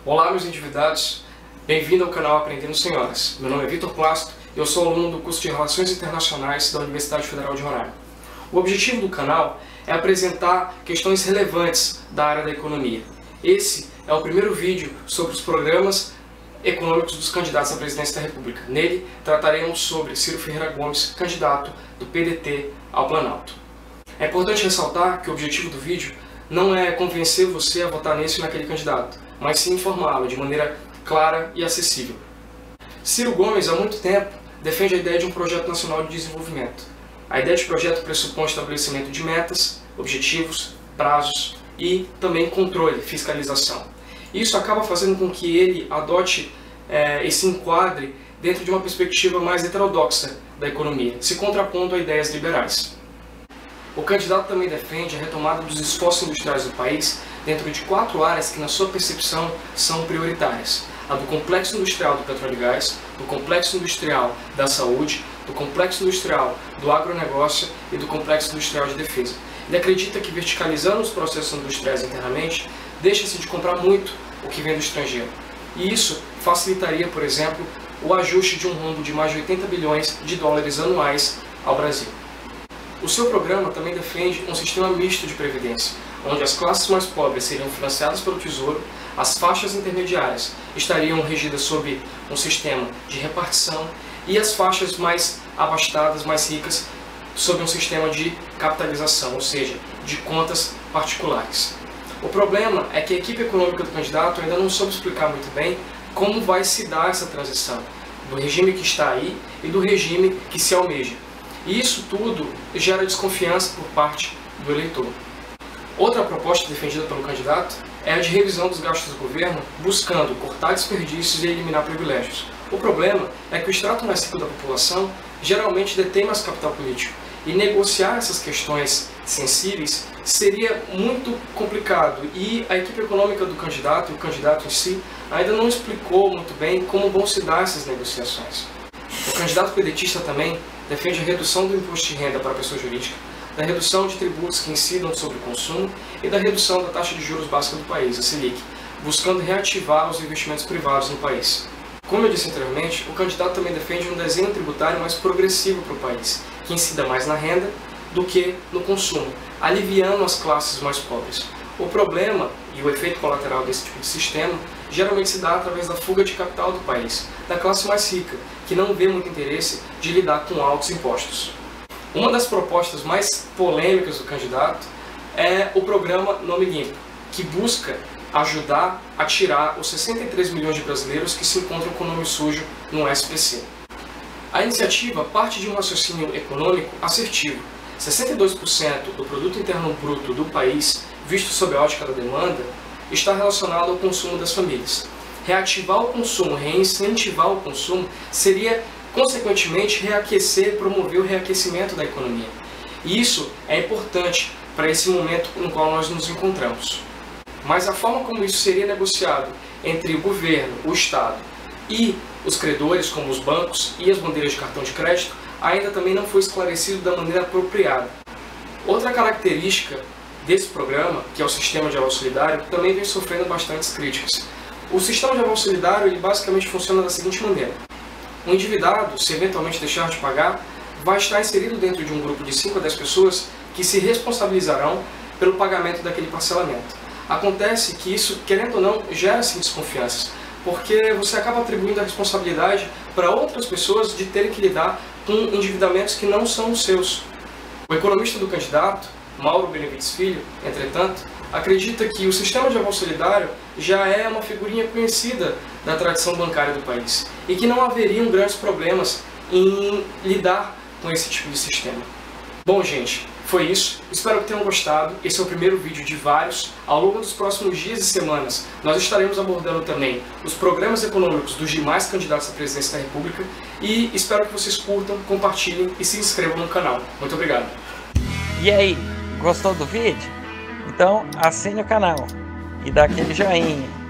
Olá, meus endividados, bem-vindo ao canal Aprendendo Senhoras. Meu nome é Vitor Plasto e eu sou aluno do curso de Relações Internacionais da Universidade Federal de Roraima. O objetivo do canal é apresentar questões relevantes da área da economia. Esse é o primeiro vídeo sobre os programas econômicos dos candidatos à presidência da República. Nele, trataremos sobre Ciro Ferreira Gomes, candidato do PDT ao Planalto. É importante ressaltar que o objetivo do vídeo não é convencer você a votar nesse ou naquele candidato, mas sim informá-lo de maneira clara e acessível. Ciro Gomes, há muito tempo, defende a ideia de um projeto nacional de desenvolvimento. A ideia de projeto pressupõe o estabelecimento de metas, objetivos, prazos e também controle, fiscalização. Isso acaba fazendo com que ele adote e se enquadre dentro de uma perspectiva mais heterodoxa da economia, se contrapondo a ideias liberais. O candidato também defende a retomada dos esforços industriais do país dentro de 4 áreas que, na sua percepção, são prioritárias: a do complexo industrial do petróleo e gás, do complexo industrial da saúde, do complexo industrial do agronegócio e do complexo industrial de defesa. Ele acredita que, verticalizando os processos industriais internamente, deixa-se de comprar muito o que vem do estrangeiro. E isso facilitaria, por exemplo, o ajuste de um rombo de mais de 80 bilhões de dólares anuais ao Brasil. O seu programa também defende um sistema misto de previdência, onde as classes mais pobres seriam financiadas pelo Tesouro, as faixas intermediárias estariam regidas sob um sistema de repartição e as faixas mais abastadas, mais ricas, sob um sistema de capitalização, ou seja, de contas particulares. O problema é que a equipe econômica do candidato ainda não soube explicar muito bem como vai se dar essa transição do regime que está aí e do regime que se almeja. E isso tudo gera desconfiança por parte do eleitor. Outra proposta defendida pelo candidato é a de revisão dos gastos do governo, buscando cortar desperdícios e eliminar privilégios. O problema é que o extrato mais rico da população geralmente detém mais capital político, e negociar essas questões sensíveis seria muito complicado, e a equipe econômica do candidato, e o candidato em si, ainda não explicou muito bem como vão se dar essas negociações. O candidato pedetista também defende a redução do imposto de renda para a pessoa jurídica, da redução de tributos que incidam sobre o consumo e da redução da taxa de juros básica do país, a Selic, buscando reativar os investimentos privados no país. Como eu disse anteriormente, o candidato também defende um desenho tributário mais progressivo para o país, que incida mais na renda do que no consumo, aliviando as classes mais pobres. O problema e o efeito colateral desse tipo de sistema geralmente se dá através da fuga de capital do país, da classe mais rica, que não vê muito interesse de lidar com altos impostos. Uma das propostas mais polêmicas do candidato é o programa Nome Limpo, que busca ajudar a tirar os 63 milhões de brasileiros que se encontram com nome sujo no SPC. A iniciativa parte de um raciocínio econômico assertivo. 62% do produto interno bruto do país, visto sob a ótica da demanda, está relacionado ao consumo das famílias. Reativar o consumo, reincentivar o consumo, seria, consequentemente, reaquecer, promover o reaquecimento da economia. E isso é importante para esse momento no qual nós nos encontramos. Mas a forma como isso seria negociado entre o governo, o Estado e os credores, como os bancos e as bandeiras de cartão de crédito, ainda também não foi esclarecido da maneira apropriada. Outra característica desse programa, que é o sistema de aval solidário, também vem sofrendo bastantes críticas. O sistema de aval solidário ele basicamente funciona da seguinte maneira: o endividado, se eventualmente deixar de pagar, vai estar inserido dentro de um grupo de 5 a 10 pessoas que se responsabilizarão pelo pagamento daquele parcelamento. Acontece que isso, querendo ou não, gera sim desconfianças, porque você acaba atribuindo a responsabilidade para outras pessoas de terem que lidar com endividamentos que não são os seus. O economista do candidato, Mauro Benevides Filho, entretanto, acredita que o sistema de aval solidário já é uma figurinha conhecida da tradição bancária do país e que não haveriam grandes problemas em lidar com esse tipo de sistema. Bom, gente, foi isso. Espero que tenham gostado. Esse é o primeiro vídeo de vários. Ao longo dos próximos dias e semanas, nós estaremos abordando também os programas econômicos dos demais candidatos à presidência da República e espero que vocês curtam, compartilhem e se inscrevam no canal. Muito obrigado. E aí, gostou do vídeo? Então assine o canal e dá aquele joinha.